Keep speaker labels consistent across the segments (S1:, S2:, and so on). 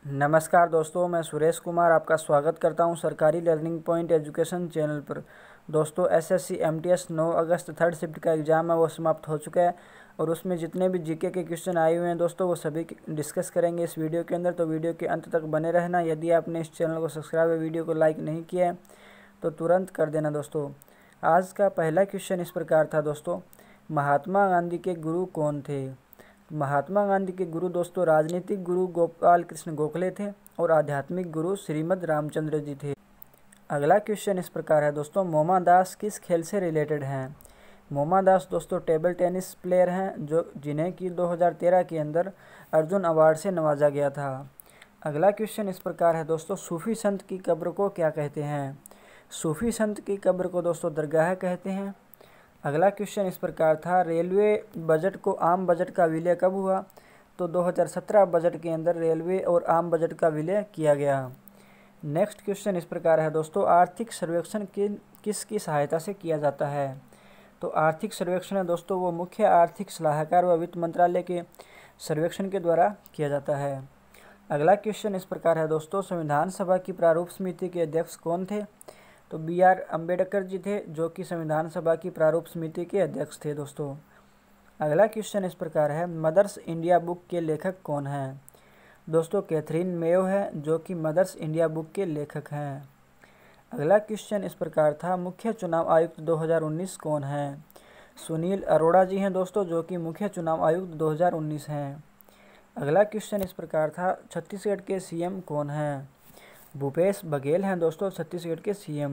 S1: नमस्कार दोस्तों, मैं सुरेश कुमार आपका स्वागत करता हूं सरकारी लर्निंग पॉइंट एजुकेशन चैनल पर। दोस्तों SSCMTS 9 अगस्त थर्ड शिफ्ट का एग्ज़ाम है वो समाप्त हो चुका है और उसमें जितने भी जीके के क्वेश्चन आए हुए हैं दोस्तों वो सभी डिस्कस करेंगे इस वीडियो के अंदर। तो वीडियो के अंत तक बने रहना। यदि आपने इस चैनल को सब्सक्राइब और वीडियो को लाइक नहीं किया है तो तुरंत कर देना। दोस्तों आज का पहला क्वेश्चन इस प्रकार था दोस्तों, महात्मा गांधी के गुरु कौन थे? महात्मा गांधी के गुरु दोस्तों राजनीतिक गुरु गोपाल कृष्ण गोखले थे और आध्यात्मिक गुरु श्रीमद रामचंद्र जी थे। अगला क्वेश्चन इस प्रकार है दोस्तों, मोमा दास किस खेल से रिलेटेड हैं? मोमा दास दोस्तों टेबल टेनिस प्लेयर हैं जिन्हें कि 2013 के अंदर अर्जुन अवार्ड से नवाजा गया था। अगला क्वेश्चन इस प्रकार है दोस्तों, सूफी संत की कब्र को क्या कहते हैं? सूफी संत की कब्र को दोस्तों दरगाह कहते हैं। अगला क्वेश्चन इस प्रकार था, रेलवे बजट को आम बजट का विलय कब हुआ? तो 2017 बजट के अंदर रेलवे और आम बजट का विलय किया गया। नेक्स्ट क्वेश्चन इस प्रकार है दोस्तों, आर्थिक सर्वेक्षण किसकी सहायता से किया जाता है? तो आर्थिक सर्वेक्षण है दोस्तों वो मुख्य आर्थिक सलाहकार व वित्त मंत्रालय के सर्वेक्षण के द्वारा किया जाता है। अगला क्वेश्चन इस प्रकार है दोस्तों, संविधान सभा की प्रारूप समिति के अध्यक्ष कौन थे? तो BR अम्बेडकर जी थे जो कि संविधान सभा की प्रारूप समिति के अध्यक्ष थे दोस्तों। अगला क्वेश्चन इस प्रकार है, मदर्स इंडिया बुक के लेखक कौन हैं? दोस्तों कैथरीन मेयो है जो कि मदर्स इंडिया बुक के लेखक हैं। अगला क्वेश्चन इस प्रकार था, मुख्य चुनाव आयुक्त 2019 कौन हैं? सुनील अरोड़ा जी हैं दोस्तों जो कि मुख्य चुनाव आयुक्त 2019 हैं। अगला क्वेश्चन इस प्रकार था, छत्तीसगढ़ के CM कौन हैं? भूपेश बघेल हैं दोस्तों छत्तीसगढ़ के CM।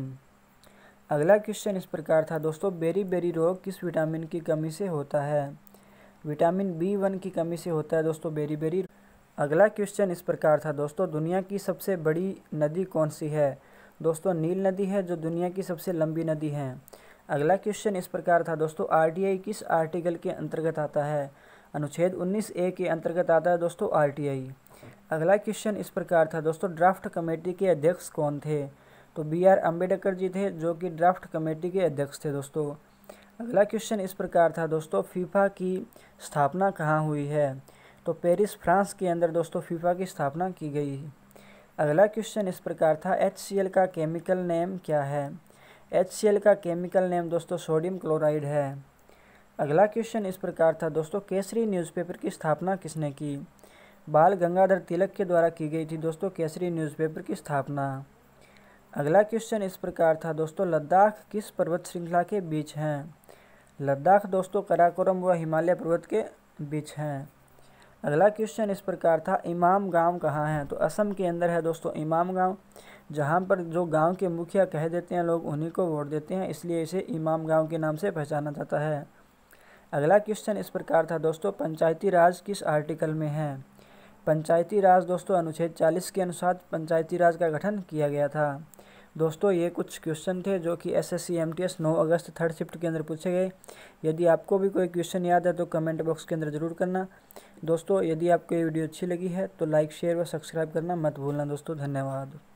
S1: अगला क्वेश्चन इस प्रकार था दोस्तों, बेरी रोग किस विटामिन की कमी से होता है? विटामिन B1 की कमी से होता है दोस्तों बेरी। अगला क्वेश्चन इस प्रकार था दोस्तों, दुनिया की सबसे बड़ी नदी कौन सी है? दोस्तों नील नदी है जो दुनिया की सबसे लंबी नदी है। अगला क्वेश्चन इस प्रकार था दोस्तों, RTI किस आर्टिकल के अंतर्गत आता है? अनुच्छेद 19A के अंतर्गत आता है दोस्तों RTI। अगला क्वेश्चन इस प्रकार था दोस्तों, ड्राफ्ट कमेटी के अध्यक्ष कौन थे? तो BR अम्बेडकर जी थे जो कि ड्राफ्ट कमेटी के अध्यक्ष थे दोस्तों। अगला क्वेश्चन इस प्रकार था दोस्तों, फीफा की स्थापना कहाँ हुई है? तो पेरिस फ्रांस के अंदर दोस्तों फीफा की स्थापना की गई। अगला क्वेश्चन इस प्रकार था, HCl का केमिकल नेम क्या है? HCl का केमिकल नेम दोस्तों सोडियम क्लोराइड है। अगला क्वेश्चन इस प्रकार था दोस्तों, केसरी न्यूज़पेपर की स्थापना किसने की? बाल गंगाधर तिलक के द्वारा की गई थी दोस्तों केसरी न्यूज़पेपर की स्थापना। अगला क्वेश्चन इस प्रकार था दोस्तों, लद्दाख किस पर्वत श्रृंखला के बीच हैं? लद्दाख दोस्तों कराकोरम व हिमालय पर्वत के बीच हैं। अगला क्वेश्चन इस प्रकार था, इमाम गांव कहाँ है? तो असम के अंदर है दोस्तों इमाम गांव, जहाँ पर जो गांव के मुखिया कह देते हैं लोग उन्हीं को वोट देते हैं, इसलिए इसे इमाम गांव के नाम से पहचाना जाता है। अगला क्वेश्चन इस प्रकार था दोस्तों, पंचायती राज किस आर्टिकल में है? पंचायती राज दोस्तों अनुच्छेद 40 के अनुसार पंचायती राज का गठन किया गया था। दोस्तों ये कुछ क्वेश्चन थे जो कि SSCMTS 9 अगस्त थर्ड शिफ्ट के अंदर पूछे गए। यदि आपको भी कोई क्वेश्चन याद है तो कमेंट बॉक्स के अंदर ज़रूर करना। दोस्तों यदि आपको ये वीडियो अच्छी लगी है तो लाइक शेयर व सब्सक्राइब करना मत भूलना दोस्तों। धन्यवाद।